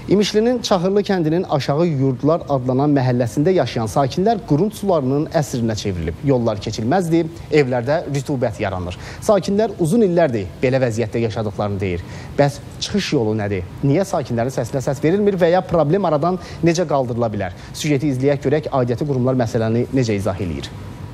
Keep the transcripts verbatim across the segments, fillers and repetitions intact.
İmişlinin Çaxırlı kəndinin Aşağı Yurdlar adlanan məhəlləsində yaşayan sakinlər qurund sularının əsrinə çevrilib. Yollar keçilməzdir, evlərdə rütubət yaranır. Sakinlər uzun illərdir belə vəziyyətdə yaşadıklarını deyir. Bəs çıxış yolu nədir? Niyə sakinlərin səsinə səs verilmir və ya problem aradan necə qaldırıla bilər? Süjeti izləyək görək, aidiyyəti qurumlar məsələni necə izah edir?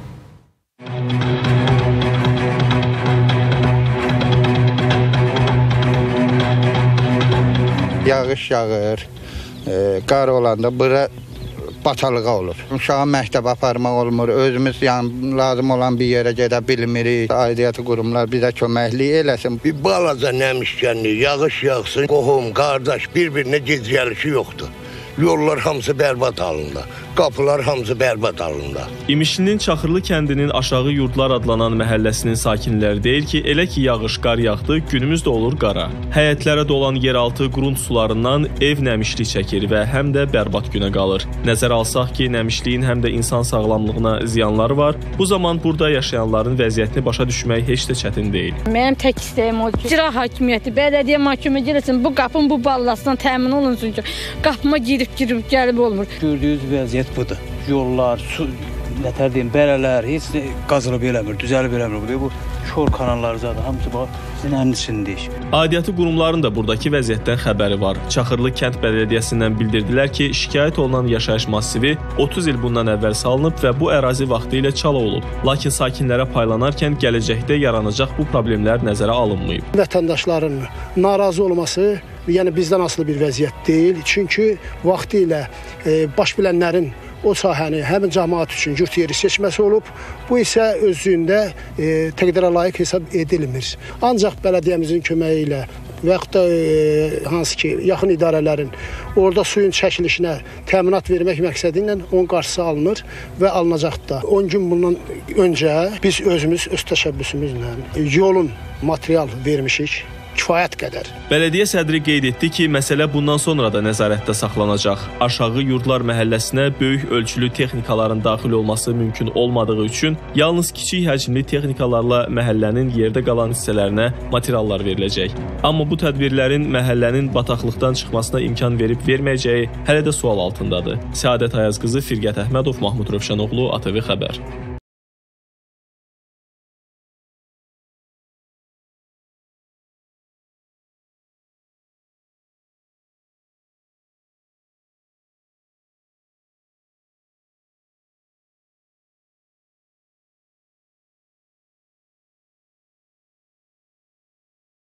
Yağış yağır, e, qar olanda bura batalığa olur. Uşağı məktəbə aparmaq olmur, özümüz yəni, lazım olan bir yerə gedə bilmirik. Aidiyyəti qurumlar bizə köməklik eləsin. Bir balaca nəmişkənlik, yağış yağsın, qohum, qardaş bir-birinə gec gəlişi yoxdur. Yollar hamısı bərbad halında, qapılar hamısı bərbad halında. İmişlinin Çaxırlı kəndinin Aşağı Yurdlar adlanan məhəlləsinin sakinləri deyir ki, elə ki yağış qar yağdı, günümüz də olur qara. Həyətlərə dolan yeraltı qurund sularından ev nəmişlik çəkir və həm də bərbad günə qalır. Nəzərə alsaq ki, nəmişliyin həm də insan sağlamlığına ziyanları var. Bu zaman burada yaşayanların vəziyyətini başa düşmək heç də çətin deyil. Mənim tək istəyim o ki, icra hakimiyyəti, bələdiyyə məhkəmə girəsin, bu qapın bu ballasından təmin olunsun ki, qapıma girib girib gəlib olmur. Gördüyünüz vəziyyət budur. Yollar, su, nətər deyim, bərələr heç qazılıb eləmir, düzəlib eləmir. Bu şor kanalları zaten hamısı bax zinənin içindəyik. Aidiyyəti qurumların da buradakı vəziyyətdən xəbəri var. Çaxırlı kənd bələdiyyəsindən bildirdilər ki, şikayət olunan yaşayış massivi otuz il bundan əvvəl salınıb və bu ərazi vaxtilə çala olub. Lakin sakinlərə paylanarkən gələcəkdə yaranacaq bu problemlər nəzərə alınmayıb. Vətəndaşların narazı olması yəni bizdən asılı bir vəziyyət deyil. Çünki vaxtilə e, baş bilənlərin o sahəni həmin cəmaat üçün yurt yeri seçməsi olub. Bu isə özlüyündə e, təqdirə layiq hesab edilmir. Ancaq bələdiyyəmizin köməyi ilə və yaxud da e, hansı ki, yaxın idarələrin orada suyun çəkilişinə təminat vermək məqsədi ilə onun qarşısı alınır və alınacaq da. on gün bundan öncə biz özümüz öz təşəbbüsümüzlə yolun material vermişik. Kifayət qədər. Bələdiyyə sədri qeyd etdi ki, məsələ bundan sonra da nəzarətdə saxlanacaq. Aşağı Yurdlar məhəlləsinə böyük ölçülü texnikaların daxil olması mümkün olmadığı üçün yalnız kiçik həcmli texnikalarla məhəllənin yerdə qalan hissələrinə materiallar veriləcək. Amma bu tədbirlərin məhəllənin bataqlıqdan çıxmasına imkan verib verməyəcəyi hələ də sual altındadır. Səadət Ayaz qızı, Firqət Əhmədov, Mahmud Rövşənoğlu, A T V Xəbər.